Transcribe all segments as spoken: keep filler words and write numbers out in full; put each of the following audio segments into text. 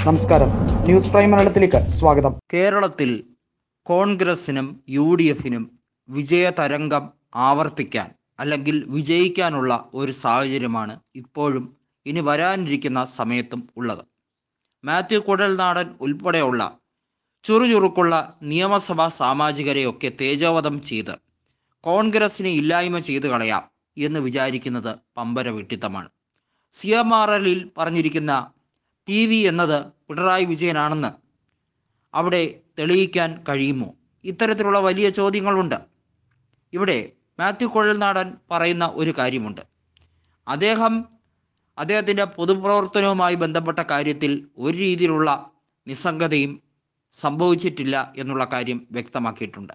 നമസ്കാരം, news prime മലയാളത്തിലേക്ക് സ്വാഗതം. കേരളത്തിൽ കോൺഗ്രസിനും യു ഡി എഫിനും വിജയതരംഗം ആവർത്തിക്കാൻ അല്ലെങ്കിൽ വിജയിക്കാനുള്ള ഒരു സാഹചര്യമാണ് ഇപ്പോഴും ഇനി വരാനിരിക്കുന്ന സമയത്തും ഉള്ളത്. മാത്യു കുഴൽനാടൻ ഉൾപ്പെടെയുള്ള ചുറുചുറുക്കുള്ള നിയമസഭാ സാമാജികരെയൊക്കെ തേജോവധം ചെയ്ത് കോൺഗ്രസിനെ ഇല്ലായ്മ ചെയ്തു കളയാം എന്ന് വിചാരിക്കുന്നത് പമ്പര വിഡ്ഢിത്തമാണ്. സി എം ആർ എല്ലിൽ പറഞ്ഞിരിക്കുന്ന ടി വി എന്നത് പിണറായി വിജയനാണെന്ന് അവിടെ തെളിയിക്കാൻ കഴിയുമോ? ഇത്തരത്തിലുള്ള വലിയ ചോദ്യങ്ങളുണ്ട്. ഇവിടെ മാത്യു കുഴൽനാടൻ പറയുന്ന ഒരു കാര്യമുണ്ട്. അദ്ദേഹം അദ്ദേഹത്തിൻ്റെ പൊതുപ്രവർത്തനവുമായി ബന്ധപ്പെട്ട കാര്യത്തിൽ ഒരു രീതിയിലുള്ള നിസ്സംഗതയും സംഭവിച്ചിട്ടില്ല എന്നുള്ള കാര്യം വ്യക്തമാക്കിയിട്ടുണ്ട്.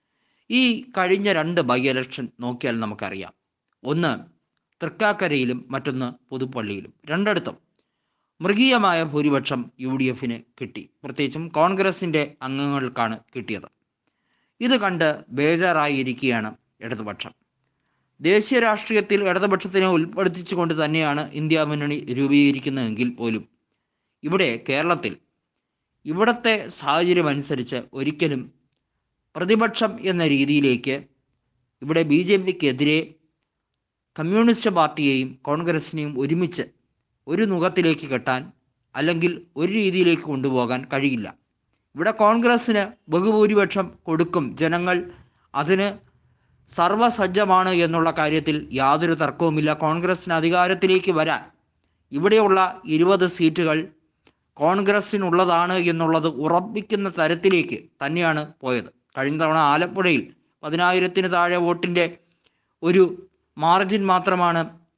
ഈ കഴിഞ്ഞ രണ്ട് ബൈ ഇലക്ഷൻ നോക്കിയാൽ നമുക്കറിയാം. ഒന്ന് തൃക്കാക്കരയിലും മറ്റൊന്ന് പുതുപ്പള്ളിയിലും. രണ്ടിടത്തും മൃഗീയമായ ഭൂരിപക്ഷം യു ഡി എഫിന് കിട്ടി. പ്രത്യേകിച്ചും കോൺഗ്രസിൻ്റെ അംഗങ്ങൾക്കാണ് കിട്ടിയത്. ഇത് കണ്ട് ബേജാറായിരിക്കുകയാണ് ഇടതുപക്ഷം. ദേശീയ രാഷ്ട്രീയത്തിൽ ഇടതുപക്ഷത്തിനെ ഉൾപ്പെടുത്തിച്ചുകൊണ്ട് തന്നെയാണ് ഇന്ത്യ മുന്നണി രൂപീകരിക്കുന്നതെങ്കിൽ പോലും ഇവിടെ കേരളത്തിൽ ഇവിടുത്തെ സാഹചര്യം അനുസരിച്ച് ഒരിക്കലും പ്രതിപക്ഷം എന്ന രീതിയിലേക്ക് ഇവിടെ ബി ജെ പിക്കെതിരെ കമ്മ്യൂണിസ്റ്റ് പാർട്ടിയെയും കോൺഗ്രസിനെയും ഒരുമിച്ച് ഒരു നുഖത്തിലേക്ക് കെട്ടാൻ അല്ലെങ്കിൽ ഒരു രീതിയിലേക്ക് കൊണ്ടുപോകാൻ കഴിയില്ല. ഇവിടെ കോൺഗ്രസ്സിന് ബഹുഭൂരിപക്ഷം കൊടുക്കും, ജനങ്ങൾ അതിന് സർവസജ്ജമാണ് എന്നുള്ള കാര്യത്തിൽ യാതൊരു തർക്കവുമില്ല. കോൺഗ്രസ്സിന് അധികാരത്തിലേക്ക് വരാൻ ഇവിടെയുള്ള ഇരുപത് സീറ്റുകൾ കോൺഗ്രസ്സിനുള്ളതാണ് എന്നുള്ളത് ഉറപ്പിക്കുന്ന തരത്തിലേക്ക് തന്നെയാണ് പോയത്. കഴിഞ്ഞ തവണ ആലപ്പുഴയിൽ പതിനായിരത്തിന് താഴെ വോട്ടിൻ്റെ ഒരു മാർജിൻ മാത്രമാണ്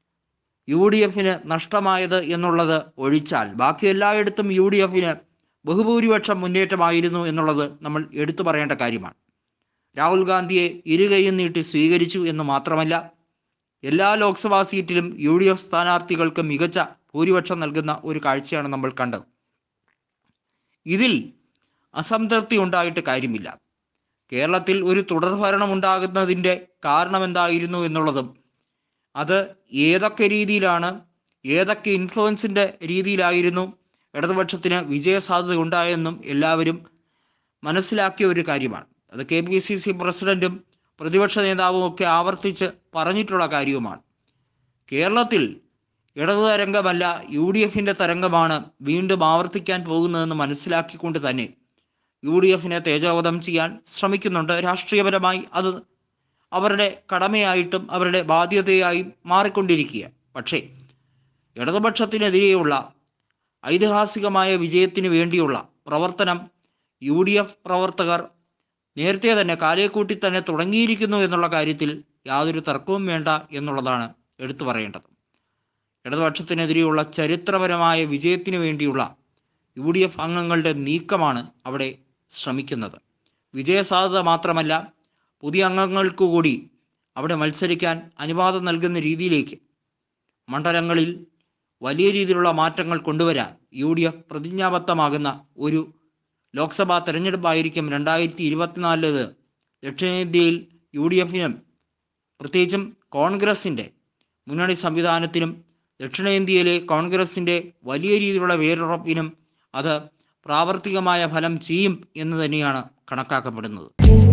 യു ഡി എഫിന് നഷ്ടമായത് എന്നുള്ളത് ഒഴിച്ചാൽ ബാക്കി എല്ലായിടത്തും യു ഡി എഫിന് ബഹുഭൂരിപക്ഷം മുന്നേറ്റമായിരുന്നു എന്നുള്ളത് നമ്മൾ എടുത്തു പറയേണ്ട കാര്യമാണ്. രാഹുൽ ഗാന്ധിയെ ഇരുകൈയും നീട്ടി സ്വീകരിച്ചു എന്ന് മാത്രമല്ല, എല്ലാ ലോക്സഭാ സീറ്റിലും യു ഡി എഫ് സ്ഥാനാർത്ഥികൾക്ക് മികച്ച ഭൂരിപക്ഷം നൽകുന്ന ഒരു കാഴ്ചയാണ് നമ്മൾ കണ്ടത്. ഇതിൽ അസംതൃപ്തി ഉണ്ടായിട്ട് കാര്യമില്ല. കേരളത്തിൽ ഒരു തുടർഭരണം ഉണ്ടാകുന്നതിൻ്റെ കാരണം എന്തായിരുന്നു എന്നുള്ളതും അത് ഏതൊക്കെ രീതിയിലാണ്, ഏതൊക്കെ ഇൻഫ്ലുവൻസിൻ്റെ രീതിയിലായിരുന്നു ഇടതുപക്ഷത്തിന് വിജയസാധ്യത ഉണ്ടായെന്നും എല്ലാവരും മനസ്സിലാക്കിയ ഒരു കാര്യമാണ്. അത് കെ പി സി സി പ്രസിഡൻറ്റും പ്രതിപക്ഷ നേതാവും ഒക്കെ ആവർത്തിച്ച് പറഞ്ഞിട്ടുള്ള കാര്യവുമാണ്. കേരളത്തിൽ ഇടതു തരംഗമല്ല യു ഡി എഫിൻ്റെ തരംഗമാണ് വീണ്ടും ആവർത്തിക്കാൻ പോകുന്നതെന്ന് മനസ്സിലാക്കിക്കൊണ്ട് തന്നെ യു ഡി എഫിനെ തേജോവധം ചെയ്യാൻ ശ്രമിക്കുന്നുണ്ട്. രാഷ്ട്രീയപരമായി അത് അവരുടെ കടമയായിട്ടും അവരുടെ ബാധ്യതയായും മാറിക്കൊണ്ടിരിക്കുക. പക്ഷേ ഇടതുപക്ഷത്തിനെതിരെയുള്ള ഐതിഹാസികമായ വിജയത്തിന് വേണ്ടിയുള്ള പ്രവർത്തനം യു ഡി എഫ് പ്രവർത്തകർ നേരത്തെ തന്നെ കാലേക്കൂട്ടി തന്നെ തുടങ്ങിയിരിക്കുന്നു എന്നുള്ള കാര്യത്തിൽ യാതൊരു തർക്കവും വേണ്ട എന്നുള്ളതാണ് എടുത്തു പറയേണ്ടത്. ഇടതുപക്ഷത്തിനെതിരെയുള്ള ചരിത്രപരമായ വിജയത്തിന് വേണ്ടിയുള്ള യു ഡി എഫ് അംഗങ്ങളുടെ നീക്കമാണ് അവിടെ ശ്രമിക്കുന്നത്. വിജയസാധ്യത മാത്രമല്ല, പുതിയ അംഗങ്ങൾക്ക് കൂടി അവിടെ മത്സരിക്കാൻ അനുവാദം നൽകുന്ന രീതിയിലേക്ക് മണ്ഡലങ്ങളിൽ വലിയ രീതിയിലുള്ള മാറ്റങ്ങൾ കൊണ്ടുവരാൻ യു ഡി എഫ് പ്രതിജ്ഞാബദ്ധമാകുന്ന ഒരു ലോക്സഭാ തെരഞ്ഞെടുപ്പായിരിക്കും രണ്ടായിരത്തി ഇരുപത്തിനാലില്. ദക്ഷിണേന്ത്യയിൽ യു ഡി എഫിനും പ്രത്യേകിച്ചും കോൺഗ്രസിൻ്റെ മുന്നണി സംവിധാനത്തിനും ദക്ഷിണേന്ത്യയിലെ കോൺഗ്രസിൻ്റെ വലിയ രീതിയിലുള്ള വേരുറപ്പിനും അത് പ്രാവർത്തികമായ ഫലം ചെയ്യും എന്ന് തന്നെയാണ് കണക്കാക്കപ്പെടുന്നത്.